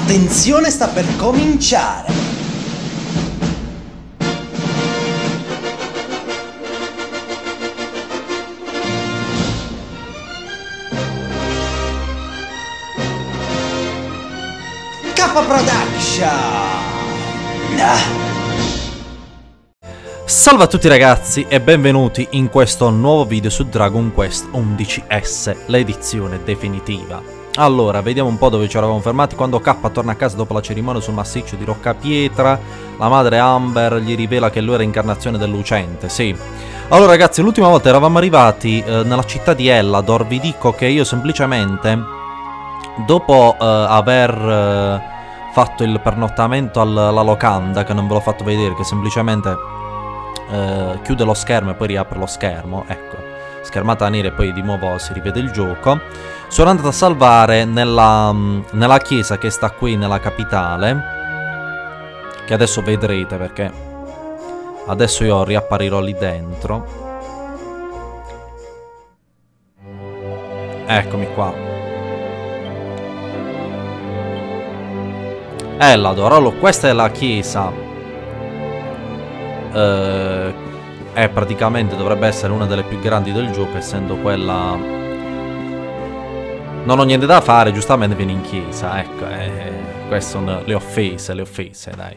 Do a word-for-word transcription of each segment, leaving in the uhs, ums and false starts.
Attenzione, sta per cominciare! K Production! Ah. Salve a tutti ragazzi e benvenuti in questo nuovo video su Dragon Quest undici S, l'edizione definitiva. Allora, vediamo un po' dove ci eravamo fermati. Quando K torna a casa dopo la cerimonia sul massiccio di Roccapietra, la madre Amber gli rivela che lui è l'incarnazione del lucente, sì. Allora ragazzi, l'ultima volta eravamo arrivati eh, nella città di Ellador. Vi dico che io semplicemente, dopo eh, aver eh, fatto il pernottamento alla locanda, che non ve l'ho fatto vedere, che semplicemente eh, chiude lo schermo e poi riapre lo schermo, ecco, schermata nera e poi di nuovo si rivede il gioco, sono andato a salvare nella, nella chiesa che sta qui nella capitale, che adesso vedrete perché adesso io riapparirò lì dentro. Eccomi qua. Ellador, allora questa è la chiesa, eh, è praticamente, dovrebbe essere una delle più grandi del gioco, essendo quella... Non ho niente da fare, giustamente vieni in chiesa, ecco, eh, queste sono le offese, le offese, dai.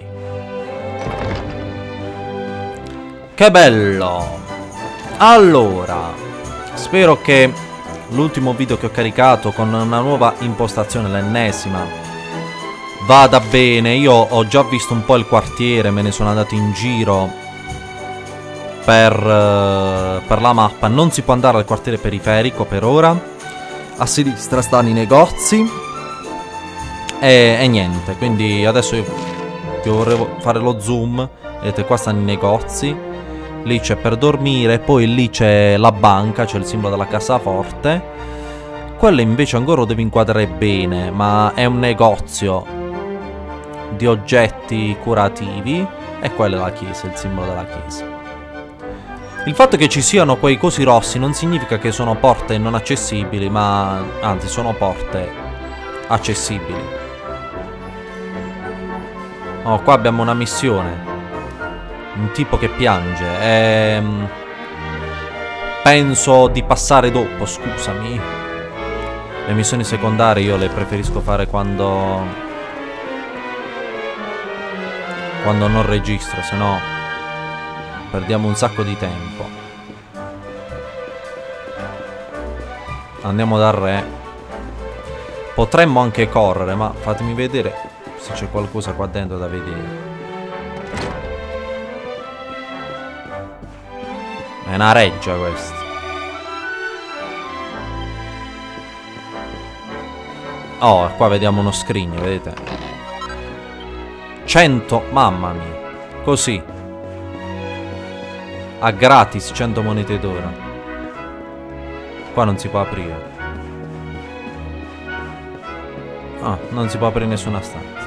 Che bello! Allora, spero che l'ultimo video che ho caricato con una nuova impostazione, l'ennesima, vada bene. Io ho già visto un po' il quartiere, me ne sono andato in giro per, uh, per la mappa. Non si può andare al quartiere periferico per ora. A sinistra stanno i negozi e, e niente, quindi adesso io, io vorrei fare lo zoom. Vedete, qua stanno i negozi, lì c'è per dormire, poi lì c'è la banca, c'è il simbolo della cassaforte. Quello invece ancora lo devo inquadrare bene, ma è un negozio di oggetti curativi e quella è la chiesa, il simbolo della chiesa. Il fatto che ci siano quei cosi rossi non significa che sono porte non accessibili, ma anzi sono porte accessibili. Oh, qua abbiamo una missione, un tipo che piange, ehm, penso di passare dopo, scusami. Le missioni secondarie io le preferisco fare quando quando non registro, se no perdiamo un sacco di tempo. Andiamo dal re. Potremmo anche correre, ma fatemi vedere se c'è qualcosa qua dentro da vedere. È una reggia questa. Oh, qua vediamo uno scrigno, vedete? cento, mamma mia. Così. A gratis, cento monete d'ora. Qua non si può aprire. Ah, non si può aprire nessuna stanza.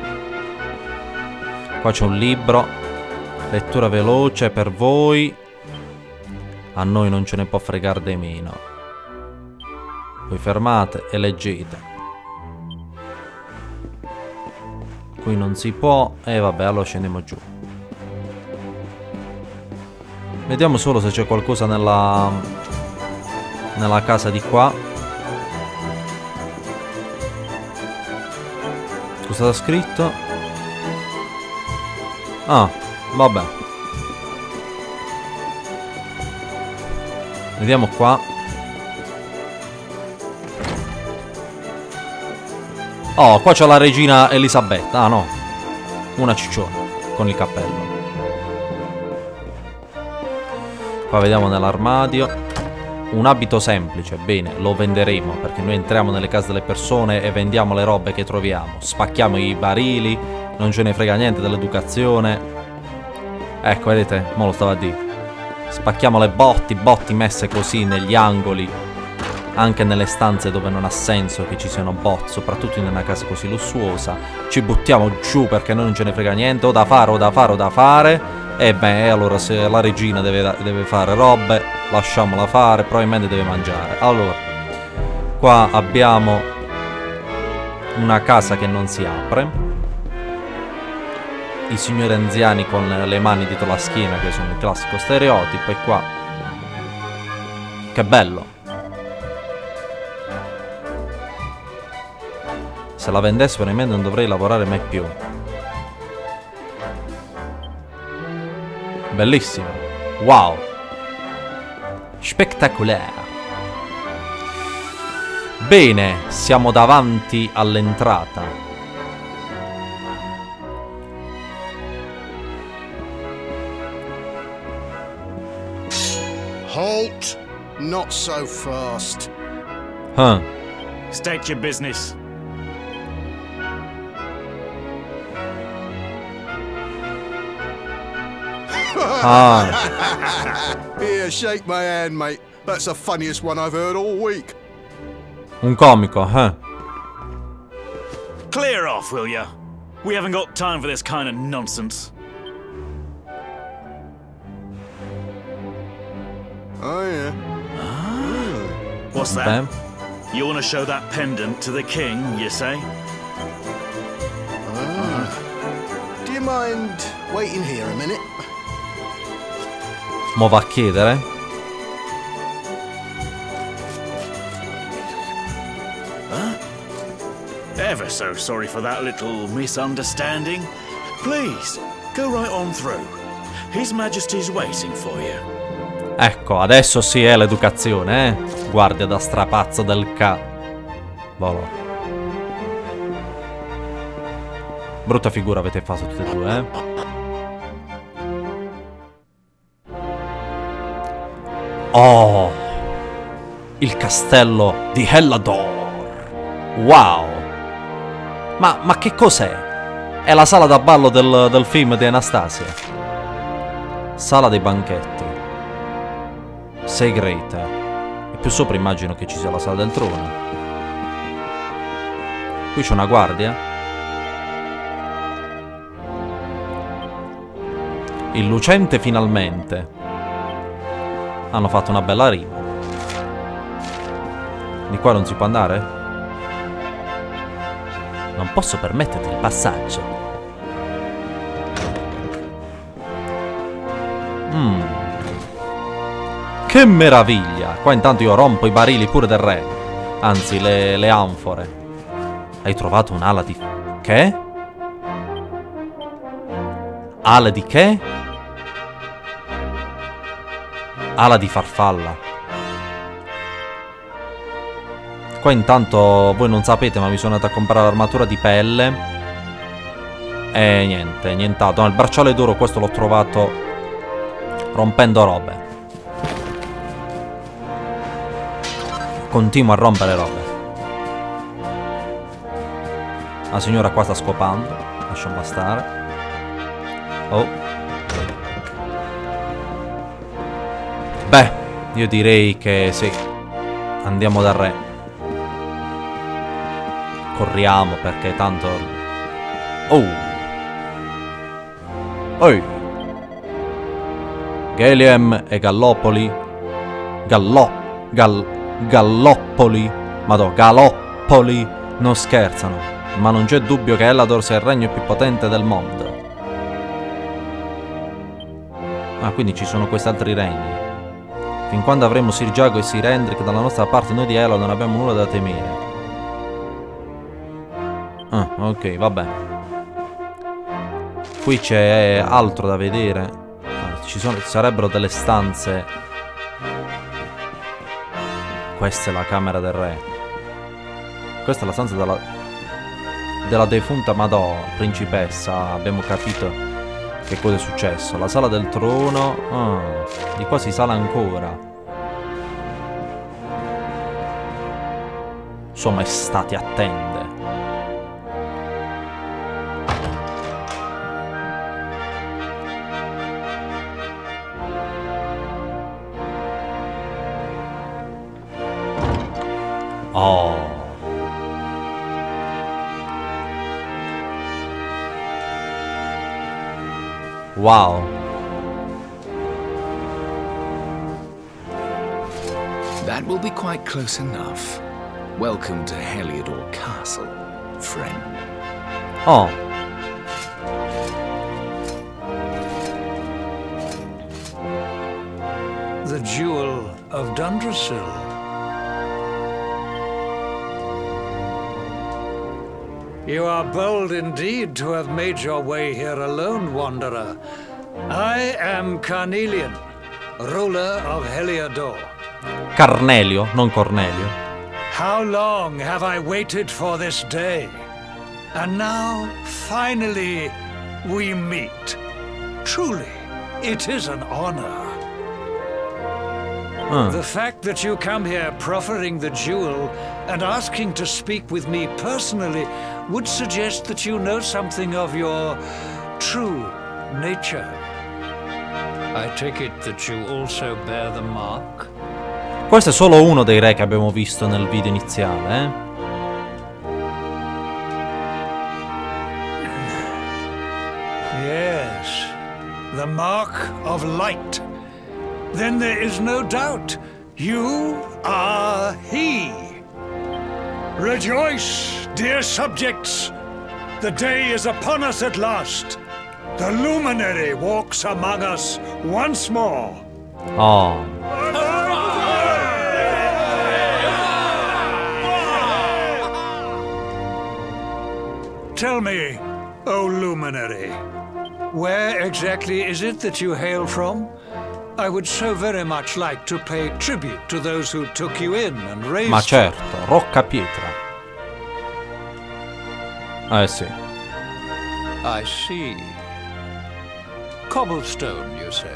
Qua c'è un libro. Lettura veloce per voi. A noi non ce ne può fregare di meno. Voi fermate e leggete. Qui non si può. E eh, vabbè, allora scendiamo giù. Vediamo solo se c'è qualcosa nella nella casa di qua. Cosa sta scritto? Ah, vabbè. Vediamo qua. Oh, qua c'è la regina Elisabetta. Ah no, una cicciona con il cappello. Qua vediamo nell'armadio un abito semplice, bene, lo venderemo perché noi entriamo nelle case delle persone e vendiamo le robe che troviamo. Spacchiamo i barili, non ce ne frega niente dell'educazione. Ecco, vedete, mo lo stavo a dire. Spacchiamo le botti, botti messe così negli angoli, anche nelle stanze dove non ha senso che ci siano bot, soprattutto in una casa così lussuosa. Ci buttiamo giù perché noi non ce ne frega niente, o da fare o da fare o da fare. E beh, allora se la regina deve, deve fare robe, lasciamola fare, probabilmente deve mangiare. Allora, qua abbiamo una casa che non si apre, i signori anziani con le mani dietro la schiena, che sono il classico stereotipo, e qua che bello. Se la vendessero in me non dovrei lavorare mai più. Bellissimo. Wow. Spettacolare. Bene, siamo davanti all'entrata. Halt! Not so fast. Huh. State your business. Ah, Here, shake my hand, mate. That's the funniest one I've heard all week. un comico, eh. Clear off, will ya? We haven't got time for this kind of nonsense. Oh, yeah. What's that? Beh. You want to show that pendant to the king, you say? Do you mind waiting here a minute? Mo va a chiedere. Ever so sorry for that little misunderstanding. Please, go right on through. His Majesty's waiting for you. Ecco, adesso sì è l'educazione, eh. Guardia da strapazzo del ca... Volo. Brutta figura avete fatto tutti e due, eh. Oh! Il castello di Hellador! Wow! Ma, ma che cos'è? È la sala da ballo del, del film di Anastasia. Sala dei banchetti. Segreta. E più sopra immagino che ci sia la sala del trono. Qui c'è una guardia. Il lucente finalmente. Hanno fatto una bella rima. Di qua non si può andare? Non posso permetterti il passaggio. Mmm. Che meraviglia! Qua intanto io rompo i barili pure del re. Anzi, le, le anfore. Hai trovato un'ala di... Che? Ale di che? Ala di farfalla. Qua intanto voi non sapete, ma mi sono andato a comprare l'armatura di pelle. E niente, nient'altro. No, il bracciale d'oro questo l'ho trovato rompendo robe. Continuo a rompere robe. La signora qua sta scopando. Lasciamo stare. Oh. Beh, io direi che sì. Andiamo dal re. Corriamo perché tanto... Oh! Oi! Galiem e Gallopoli. Gallo... Gal... Galloppoli. Madò, Galoppoli. Non scherzano. Ma non c'è dubbio che Hellador sia il regno più potente del mondo. Ah, quindi ci sono questi altri regni. Fin quando avremo Sir Jago e Sir Hendrik dalla nostra parte, noi di Hellador non abbiamo nulla da temere. Ah, ok, vabbè. Qui c'è altro da vedere. Ah, ci sono, ci sarebbero delle stanze. Questa è la camera del re. Questa è la stanza della, della defunta Madò, principessa. Abbiamo capito che cosa è successo. La sala del trono. Ah, di qua si sale ancora. Sua maestà ti attende. Oh. Wow. That will be quite close enough. Welcome to Heliodor Castle. friend. Oh. The Jewel of Dundrasil. You are bold indeed to have made your way here alone, Wanderer. I am Carnelian, ruler of Heliodor. Carnelio, non Cornelio. How long have I waited for this day? And now, finally, we meet. Truly, it is an honor. Uh. The fact that you come here proffering the jewel and asking to speak with me personally would suggest that you know something of your true nature. I take it that you also bear the mark? Questo è solo uno dei re che abbiamo visto nel video iniziale, eh? Yes, the mark of light. Then there is no doubt you are he. Rejoice, dear subjects. The day is upon us at last. The luminary walks among us once more. Oh. Tell me, O luminary, where exactly is it that you hail from? I would so very much like to pay tribute to those who took you in and raised Ma you. certo, Rocca Pietra. Eh sì. I see. Cobblestone, you say?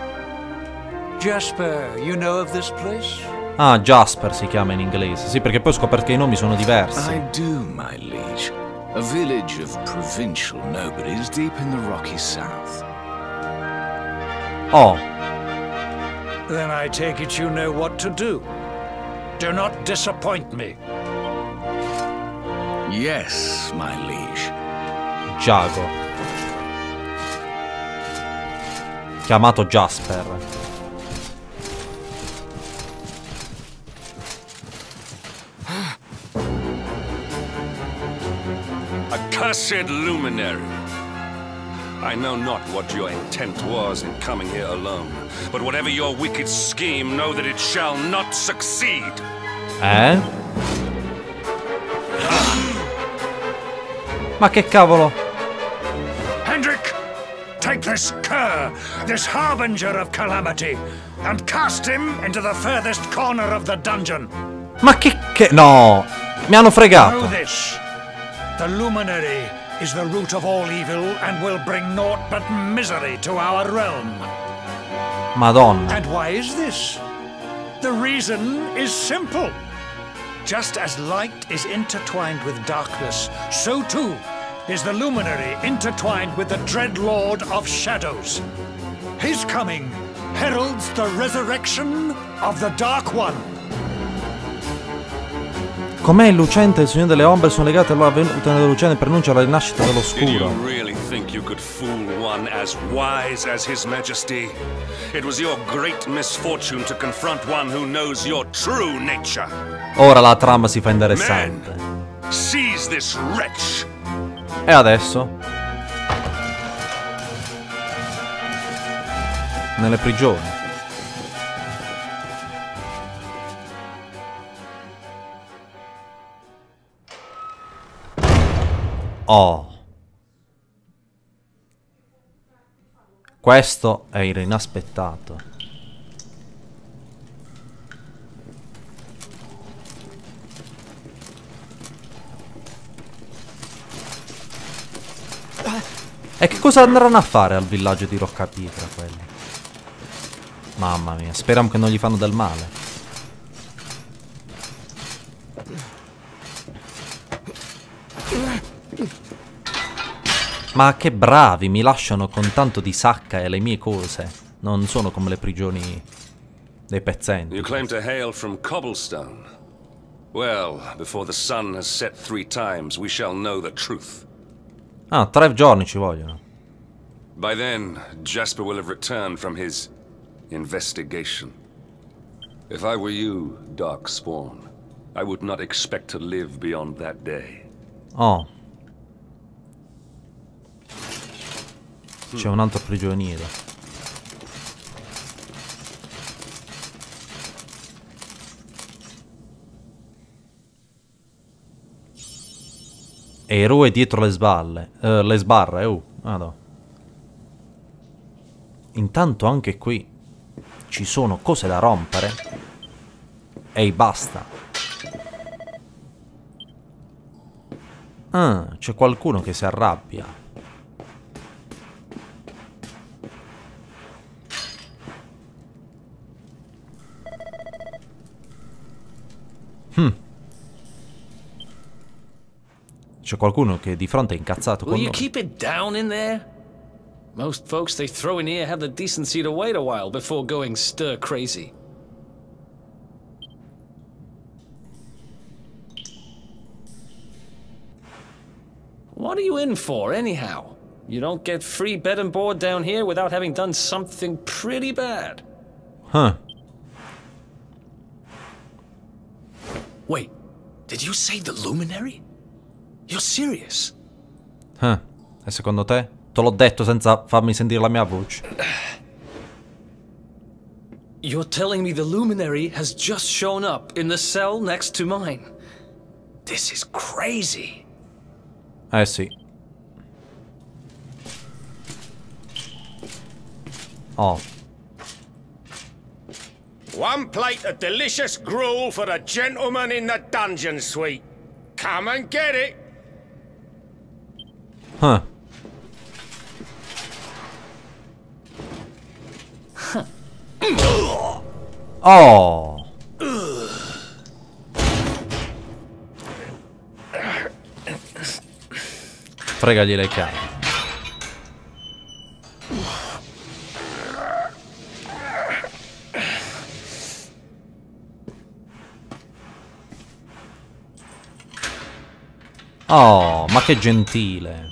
Jasper, you know of this place? Ah, Jasper si chiama in inglese. Sì, perché poi ho scoperto che i nomi sono diversi. I do, my liege. A village of provincial nobodies deep in the rocky south. Oh. Then I take it you know what to do. Do not disappoint me. Yes, my liege. Giago. Chiamato Jasper. Accursed luminary! I know not what your intent was in coming here alone, but whatever your wicked scheme, know that it shall not succeed! Eh? Ma che cavolo? Hendrik, take this cur, this harbinger of calamity, and cast him into the furthest corner of the dungeon. Ma che che... No! Mi hanno Know fregato. this. The luminary is the root of all evil and will bring naught but misery to our realm. Madonna. And why is this? The reason is simple. Just as light is intertwined with darkness, so too is the luminary intertwined with the dread lord of shadows. His coming heralds the resurrection of the Dark One. Com'è il lucente e il Signore delle Ombre sono legati alla venuta della lucente e preannuncia la rinascita Did you dell'oscuro. really think you could fool one as wise as His Majesty? It was your great misfortune to confront one who knows your true nature. Ora la trama si fa interessante. Man, seize this wretch! E adesso? Nelle prigioni. Oh. Questo era inaspettato. E che cosa andranno a fare al villaggio di Roccapietra quelli? Mamma mia, speriamo che non gli fanno del male. Ma che bravi, mi lasciano con tanto di sacca e le mie cose. Non sono come le prigioni dei pezzenti. You claim to hail from Cobblestone. Well, before the sun has set three times, we shall know the truth. Ah, tre giorni ci vogliono. By then, Jasper will have returned from his investigation. If I were you, Darkspawn, I would not expect to live beyond that day. Oh. C'è un altro prigioniero. Eroe dietro le sballe. Uh, le sbarre, oh. Ah, no. Intanto anche qui ci sono cose da rompere. Ehi, basta. Ah, c'è qualcuno che si arrabbia. Hmm. C'è qualcuno che di fronte è incazzato con Will noi. you keep it down in there? Most folks they throw in here have the decency to wait a while before going stir crazy. What are you in for, anyhow? You don't get free bed and board down here without having done something pretty bad. Huh. Wait, did you say the Luminary? You're serious? Huh. E secondo te? Te l'ho detto senza farmi sentire la mia voce. You're telling me the Luminary has just shown up in the cell next to mine? This is crazy. Eh sì. Oh. One plate of delicious gruel for the gentleman in the dungeon suite. Come and get it. Huh. Oh. Fregagli le chiavi. Oh, ma che gentile.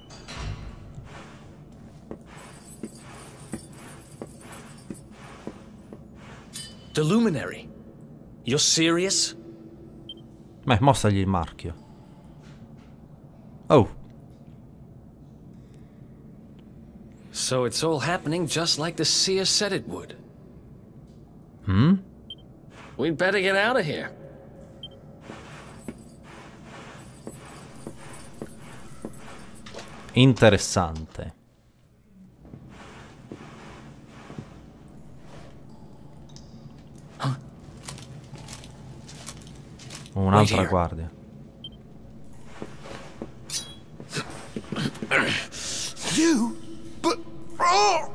The Luminary? You're serious? Beh, mostragli il marchio. Oh. So it's all happening just like the seer said it would. Hmm? We'd better get out of here. Interessante. Un'altra guardia. You? But... Oh!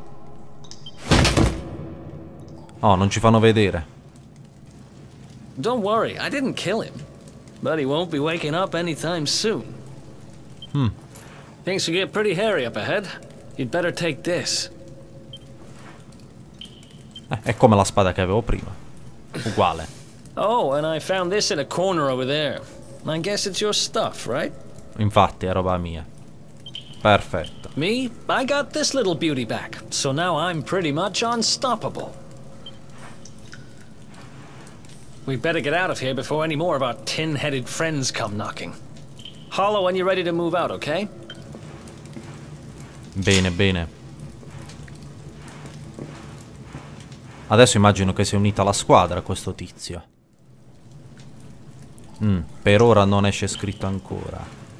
Oh, non ci fanno vedere. Don't worry, I didn't kill him. But he won't be waking up anytime soon. Hmm. Things will get pretty hairy up ahead. You'd better take this. Eh, è come la spada che avevo prima. Uguale. Oh, and I found this in a corner over there. I guess it's your stuff, right? Infatti, è roba mia. Perfetto. Me? I got this little beauty back, so now I'm pretty much unstoppable. We better get out of here before any more of our tin-headed friends come knocking. Holler when you're ready to move out, okay? Bene, bene. Adesso immagino che sia unita alla squadra questo tizio. Mm, per ora non esce scritto ancora.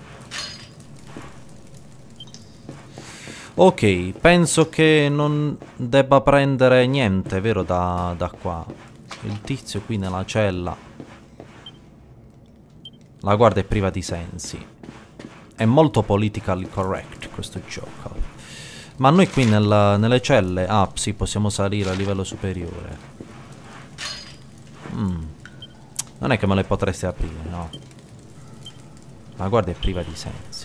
Ok, penso che non debba prendere niente, vero, da, da qua. Il tizio qui nella cella. La guardia è priva di sensi. È molto politically correct questo gioco. Ma noi qui nel, nelle celle... Ah, sì, possiamo salire a livello superiore. Mm. Non è che me le potreste aprire, no. La guardia è priva di sensi.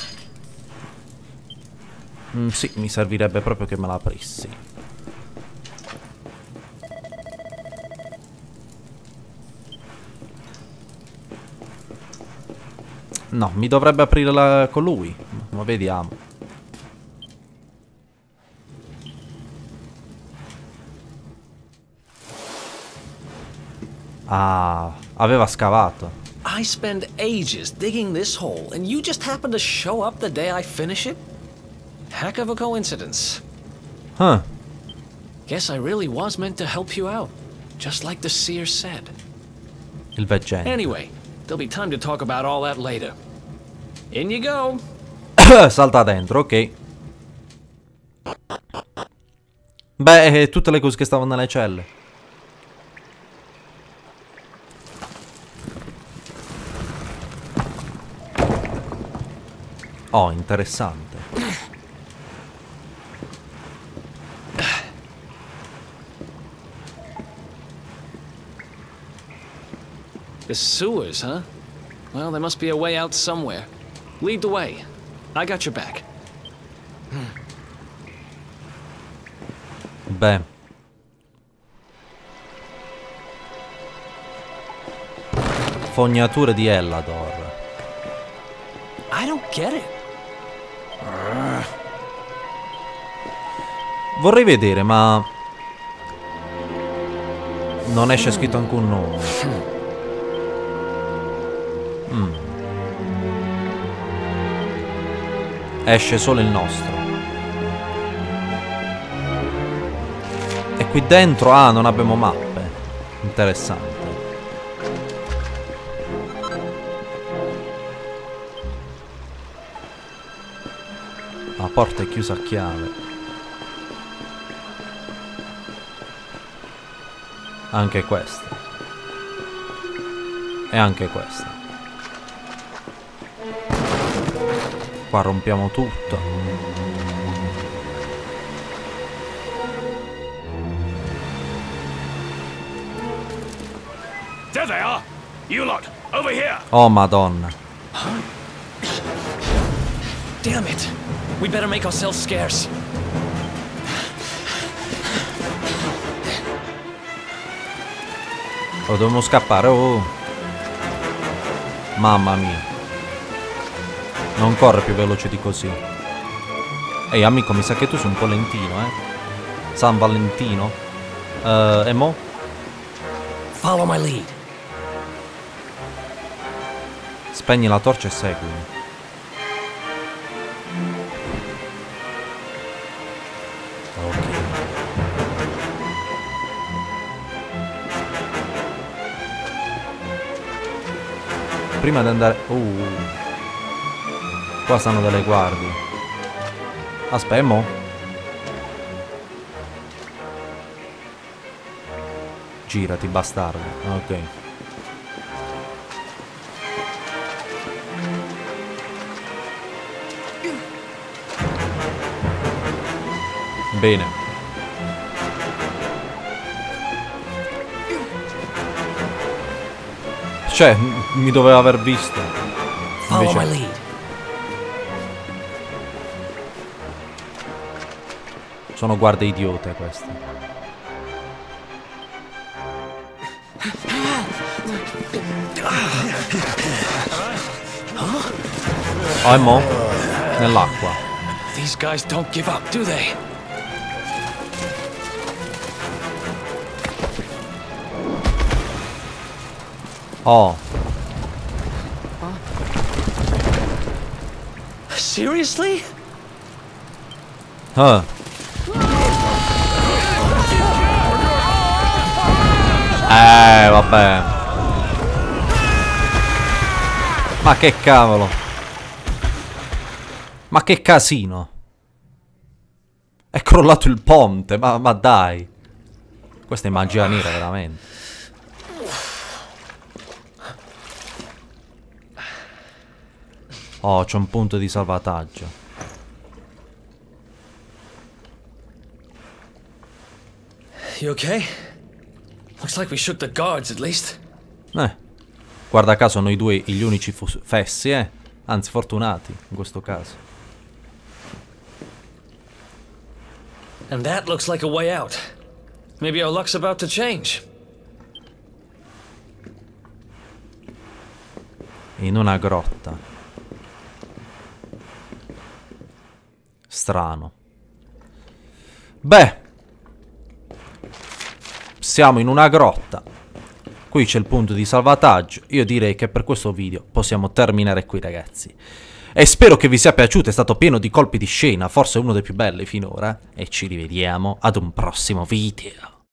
Mm, sì, mi servirebbe proprio che me la aprissi. No, mi dovrebbe aprire la, con lui. Ma vediamo. Ah, aveva scavato. I spend ages digging this hole, and you just happen to show up the day I finish it? Heck of a coincidence. Huh. Guess I really was meant to help you out, just like the seer said. Il veggente. Anyway, there'll be time to talk about all that later. In you go. Salta dentro, ok. Beh, tutte le cose che stavano nelle celle. Oh, interessante. The sewers, huh? Well, there must be a way out somewhere. Lead the way. I got your back. Beh. Fognature di Ellador. I don't get it. Vorrei vedere, ma non esce scritto alcun nome. Mm. Esce solo il nostro. E qui dentro, ah, non abbiamo mappe. Interessante. La porta è chiusa a chiave. Anche questa. E anche questa. Qua rompiamo tutto. There they are! You lot, over here! Oh madonna. Damn it. We better make ourselves scarce. Oh, dobbiamo scappare, oh. Mamma mia. Non corre più veloce di così. Ehi amico, mi sa che tu sei un po' lentino, eh. San Valentino. Uh, e mo? Follow my lead. Spegni la torcia e seguimi. Ok. Prima di andare... Uh. Qua stanno delle guardie. Aspetta, mo? Girati, bastardo. Ok. Bene. Cioè, mi doveva aver visto. Follow my Invece... lead. Sono guardie idiote queste. Oh, e mo? Nell'acqua. These guys don't give up, do they? Oh. Seriously? Huh. Eh, vabbè. Ma che cavolo. Ma che casino. È crollato il ponte, ma, ma dai. Questa è magia nera, veramente. Oh, c'è un punto di salvataggio. You okay? Looks like we shook the guards at least. Eh. Guarda caso noi due gli unici fessi, eh. Anzi, fortunati in questo caso. And that looks like a way out. Maybe our luck's about to change. In una grotta. Strano. Beh. Siamo in una grotta. Qui c'è il punto di salvataggio. Io direi che per questo video possiamo terminare qui, ragazzi. E spero che vi sia piaciuto, è stato pieno di colpi di scena, forse uno dei più belli finora. E ci rivediamo ad un prossimo video.